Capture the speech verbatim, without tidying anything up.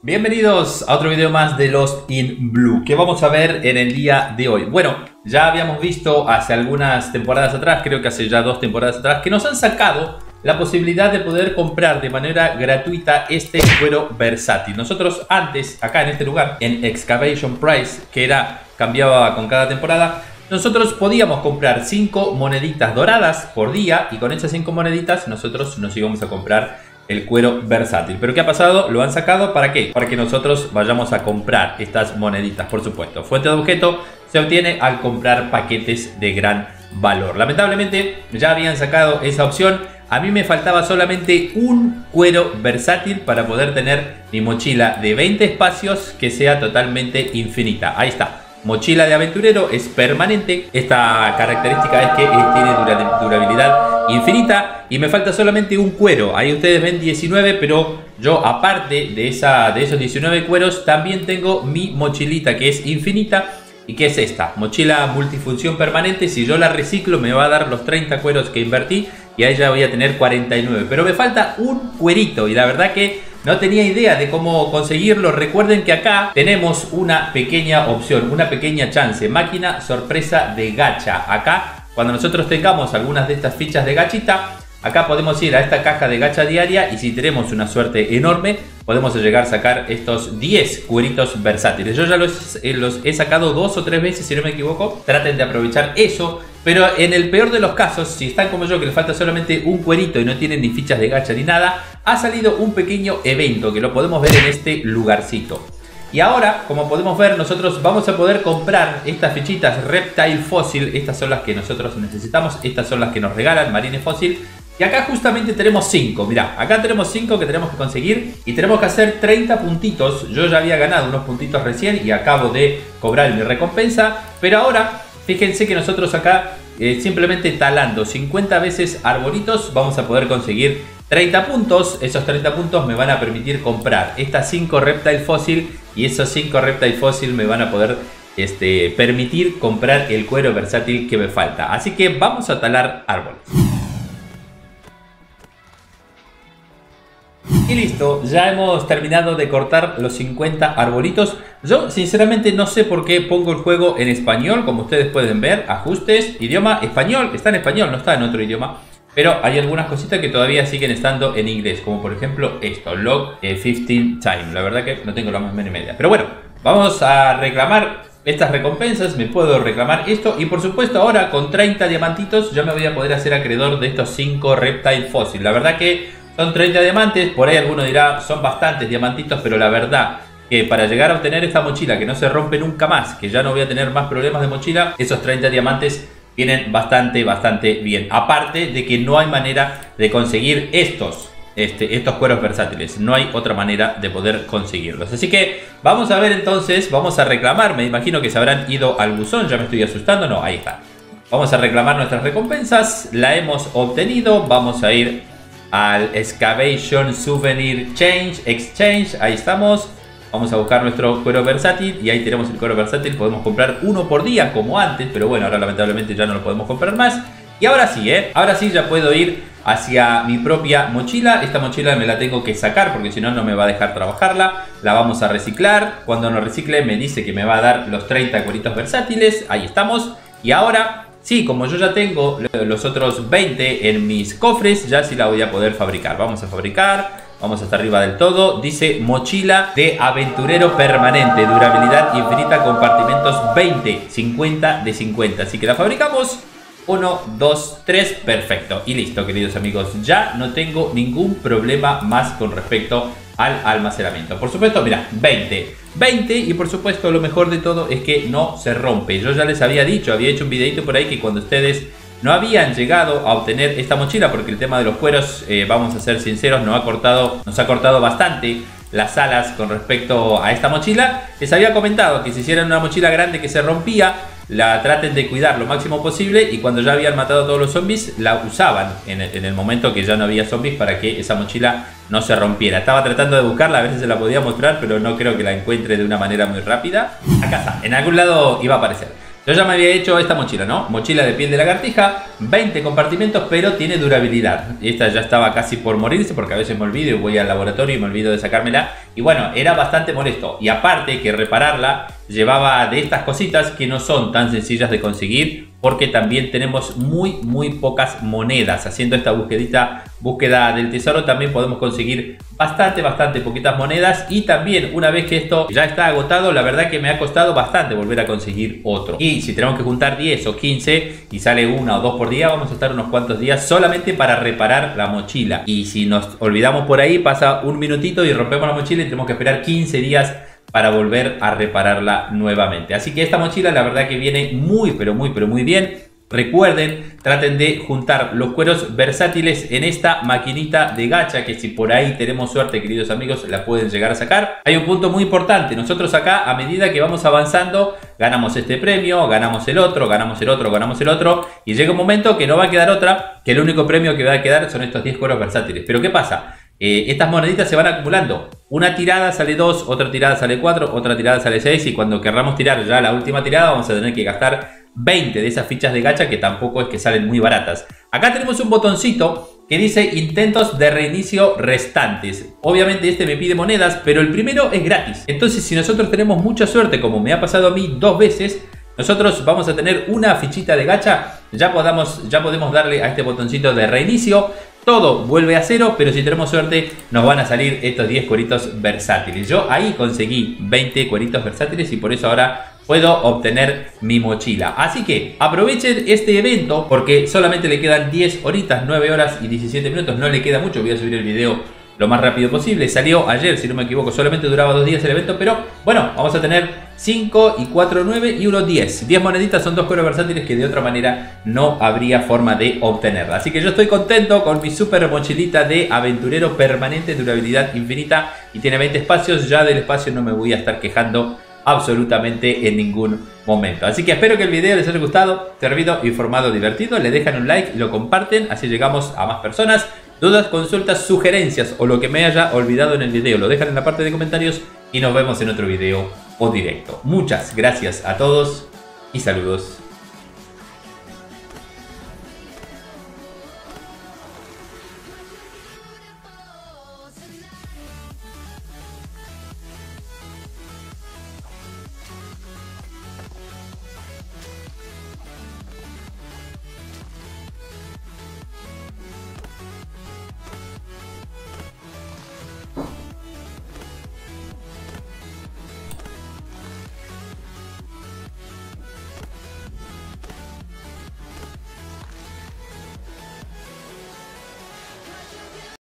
Bienvenidos a otro video más de Lost in Blue. ¿Qué vamos a ver en el día de hoy? Bueno, ya habíamos visto hace algunas temporadas atrás, creo que hace ya dos temporadas atrás, que nos han sacado la posibilidad de poder comprar de manera gratuita este cuero versátil. Nosotros antes, acá en este lugar, en Excavation Price, que era cambiaba con cada temporada, nosotros podíamos comprar cinco moneditas doradas por día y con esas cinco moneditas nosotros nos íbamos a comprar el cuero versátil. Pero ¿qué ha pasado? Lo han sacado ¿para qué? Para que nosotros vayamos a comprar estas moneditas, por supuesto. Fuente de objeto se obtiene al comprar paquetes de gran valor. Lamentablemente ya habían sacado esa opción. A mí me faltaba solamente un cuero versátil para poder tener mi mochila de veinte espacios que sea totalmente infinita. Ahí está. Mochila de aventurero es permanente. Esta característica es que tiene durabilidad infinita. Y me falta solamente un cuero. Ahí ustedes ven diecinueve, pero yo aparte de, esa, de esos diecinueve cueros también tengo mi mochilita que es infinita. ¿Y qué es esta? Mochila multifunción permanente. Si yo la reciclo me va a dar los treinta cueros que invertí y ahí ya voy a tener cuarenta y nueve. Pero me falta un cuerito y la verdad que no tenía idea de cómo conseguirlo. Recuerden que acá tenemos una pequeña opción, una pequeña chance. Máquina sorpresa de gacha. Acá, cuando nosotros tengamos algunas de estas fichas de gachita, acá podemos ir a esta caja de gacha diaria y si tenemos una suerte enorme, podemos llegar a sacar estos diez cueritos versátiles. Yo ya los, eh, los he sacado dos o tres veces, si no me equivoco. Traten de aprovechar eso. Pero en el peor de los casos, si están como yo, que les falta solamente un cuerito y no tienen ni fichas de gacha ni nada, ha salido un pequeño evento que lo podemos ver en este lugarcito. Y ahora, como podemos ver, nosotros vamos a poder comprar estas fichitas Reptile Fossil. Estas son las que nosotros necesitamos. Estas son las que nos regalan Marine Fossil. Y acá justamente tenemos cinco. Mirá, acá tenemos cinco que tenemos que conseguir. Y tenemos que hacer treinta puntitos. Yo ya había ganado unos puntitos recién y acabo de cobrar mi recompensa. Pero ahora, fíjense que nosotros acá, eh, simplemente talando cincuenta veces arbolitos, vamos a poder conseguir treinta puntos. Esos treinta puntos me van a permitir comprar estas cinco Reptile Fossil. Y esos cinco Reptile Fossil me van a poder este, permitir comprar el cuero versátil que me falta. Así que vamos a talar árboles. Y listo, ya hemos terminado de cortar los cincuenta arbolitos. Yo sinceramente no sé por qué pongo el juego en español, como ustedes pueden ver. Ajustes, idioma español, está en español, no está en otro idioma. Pero hay algunas cositas que todavía siguen estando en inglés, como por ejemplo esto, log eh, quince time. La verdad que no tengo la más mínima idea. Pero bueno, vamos a reclamar estas recompensas, me puedo reclamar esto. Y por supuesto ahora con treinta diamantitos ya me voy a poder hacer acreedor de estos cinco Reptile Fossil. La verdad que son treinta diamantes, por ahí alguno dirá son bastantes diamantitos, pero la verdad que para llegar a obtener esta mochila que no se rompe nunca más, que ya no voy a tener más problemas de mochila, esos treinta diamantes vienen bastante, bastante bien. Aparte de que no hay manera de conseguir estos, este, estos cueros versátiles. No hay otra manera de poder conseguirlos. Así que vamos a ver entonces, vamos a reclamar. Me imagino que se habrán ido al buzón, ya me estoy asustando. No, ahí está. Vamos a reclamar nuestras recompensas. La hemos obtenido. Vamos a ir al Excavation Souvenir Change Exchange. Ahí estamos. Vamos a buscar nuestro cuero versátil y ahí tenemos el cuero versátil. Podemos comprar uno por día como antes, pero bueno, ahora lamentablemente ya no lo podemos comprar más. Y ahora sí, ¿eh? Ahora sí ya puedo ir hacia mi propia mochila. Esta mochila me la tengo que sacar porque si no, no me va a dejar trabajarla. La vamos a reciclar. Cuando nos recicle me dice que me va a dar los treinta cueritos versátiles. Ahí estamos. Y ahora, sí, como yo ya tengo los otros veinte en mis cofres, ya sí la voy a poder fabricar. Vamos a fabricar. Vamos hasta arriba del todo. Dice mochila de aventurero permanente. Durabilidad infinita. Compartimentos veinte. cincuenta de cincuenta. Así que la fabricamos. uno, dos, tres. Perfecto. Y listo, queridos amigos. Ya no tengo ningún problema más con respecto al almacenamiento. Por supuesto, mira, veinte. veinte. Y por supuesto, lo mejor de todo es que no se rompe. Yo ya les había dicho, había hecho un videito por ahí que cuando ustedes no habían llegado a obtener esta mochila, porque el tema de los cueros, eh, vamos a ser sinceros, nos ha cortado, nos ha cortado bastante las alas con respecto a esta mochila. Les había comentado que si hicieran una mochila grande que se rompía, la traten de cuidar lo máximo posible y cuando ya habían matado a todos los zombies, la usaban en el, en el momento que ya no había zombies para que esa mochila no se rompiera. Estaba tratando de buscarla, a ver si se la podía mostrar, pero no creo que la encuentre de una manera muy rápida. Acá está, en algún lado iba a aparecer. Yo ya me había hecho esta mochila, ¿no? Mochila de piel de lagartija, veinte compartimentos, pero tiene durabilidad. Esta ya estaba casi por morirse porque a veces me olvido y voy al laboratorio y me olvido de sacármela. Y bueno, era bastante molesto. Y aparte que repararla llevaba de estas cositas que no son tan sencillas de conseguir, porque también tenemos muy muy pocas monedas. Haciendo esta búsquedita, búsqueda del tesoro, también podemos conseguir bastante bastante poquitas monedas. Y también una vez que esto ya está agotado, la verdad que me ha costado bastante volver a conseguir otro. Y si tenemos que juntar diez o quince y sale una o dos por día, vamos a estar unos cuantos días solamente para reparar la mochila. Y si nos olvidamos por ahí, pasa un minutito y rompemos la mochila y tenemos que esperar quince días para volver a repararla nuevamente. Así que esta mochila la verdad que viene muy pero muy pero muy bien. Recuerden, traten de juntar los cueros versátiles en esta maquinita de gacha, que si por ahí tenemos suerte, queridos amigos, la pueden llegar a sacar. Hay un punto muy importante: nosotros acá, a medida que vamos avanzando, ganamos este premio, ganamos el otro, ganamos el otro, ganamos el otro, y llega un momento que no va a quedar otra, que el único premio que va a quedar son estos diez cueros versátiles. Pero ¿qué pasa? Eh, estas moneditas se van acumulando. Una tirada sale dos, otra tirada sale cuatro, otra tirada sale seis, y cuando querramos tirar ya la última tirada vamos a tener que gastar veinte de esas fichas de gacha, que tampoco es que salen muy baratas. Acá tenemos un botoncito que dice intentos de reinicio restantes. Obviamente este me pide monedas, pero el primero es gratis. Entonces, si nosotros tenemos mucha suerte, como me ha pasado a mí dos veces, nosotros vamos a tener una fichita de gacha. Ya, podamos, ya podemos darle a este botoncito de reinicio. Todo vuelve a cero, pero si tenemos suerte nos van a salir estos diez cueritos versátiles. Yo ahí conseguí veinte cueritos versátiles y por eso ahora puedo obtener mi mochila. Así que aprovechen este evento porque solamente le quedan diez horitas, nueve horas y diecisiete minutos. No le queda mucho, voy a subir el video lo más rápido posible. Salió ayer, si no me equivoco, solamente duraba dos días el evento, pero bueno, vamos a tener cinco y cuatro, nueve y uno, diez. diez moneditas son dos cueros versátiles que de otra manera no habría forma de obtenerla. Así que yo estoy contento con mi super mochilita de aventurero permanente, durabilidad infinita, y tiene veinte espacios. Ya del espacio no me voy a estar quejando absolutamente en ningún momento. Así que espero que el video les haya gustado, servido, informado, divertido. Le dejan un like, lo comparten, así llegamos a más personas. Dudas, consultas, sugerencias o lo que me haya olvidado en el video lo dejan en la parte de comentarios y nos vemos en otro video o directo. Muchas gracias a todos y saludos.